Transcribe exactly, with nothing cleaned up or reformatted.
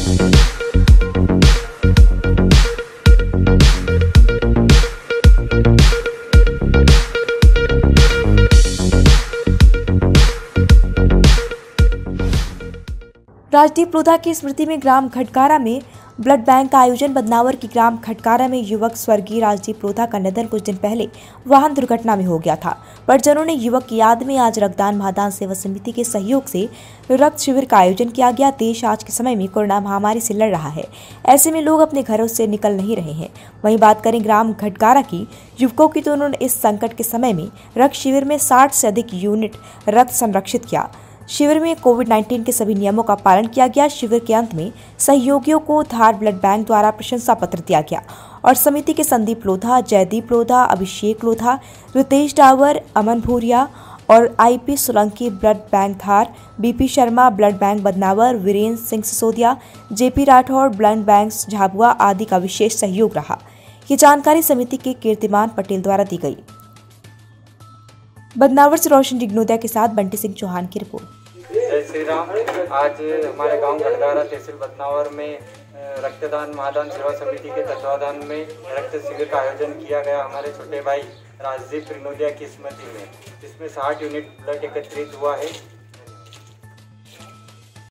राजदीप लोधा की स्मृति में ग्राम खटकारा में ब्लड बैंक का आयोजन। बदनावर की ग्राम खटकारा में युवक स्वर्गीय राजदीप लोधा का निधन कुछ दिन पहले वाहन दुर्घटना में हो गया था। परिजनों ने युवक की याद में आज रक्तदान महादान सेवा समिति के सहयोग से रक्त शिविर का आयोजन किया गया। देश आज के समय में कोरोना महामारी से लड़ रहा है, ऐसे में लोग अपने घरों से निकल नहीं रहे हैं। वहीं बात करें ग्राम खटकारा की युवकों की, तो उन्होंने इस संकट के समय में रक्त शिविर में साठ से अधिक यूनिट रक्त संरक्षित किया। शिविर में कोविड उन्नीस के सभी नियमों का पालन किया गया। शिविर के अंत में सहयोगियों को धार ब्लड बैंक द्वारा प्रशंसा पत्र दिया गया और समिति के संदीप लोधा, जयदीप लोधा, अभिषेक लोधा, रितेश डावर, अमन भूरिया और IP Solanki blood bank Dhar, BP Sharma blood bank Badnawar, Virendra Singh Sisodia, JP Rathore blood bank Jhabua आदि का विशेष सहयोग रहा। ये जानकारी समिति के कीर्तिमान पटेल द्वारा दी गई। बदनावर से रोशन डिग्नोदिया के साथ बंटी सिंह चौहान की रिपोर्ट। जय श्री राम। आज हमारे गांव खटकारा तहसील बदनावर में रक्तदान महादान सेवा समिति के तत्वाधान में रक्त शिविर का आयोजन किया गया हमारे छोटे भाई राजदीप डिग्नोदिया की स्मृति में। इसमें साठ यूनिट ब्लड एकत्रित हुआ है।